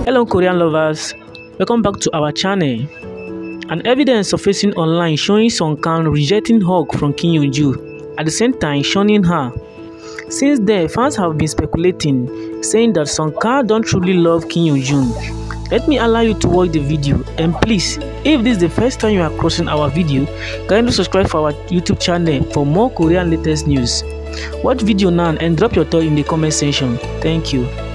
Hello Korean lovers, welcome back to our channel. An evidence surfacing online showing Song Kang rejecting hug from Kim Yoojung, at the same time shunning her. Since then, fans have been speculating, saying that Song Kang don't truly love Kim Yoojung. Let me allow you to watch the video, and please, if this is the first time you are crossing our video, kindly subscribe for our YouTube channel for more Korean latest news. Watch video now and drop your thought in the comment section. Thank you.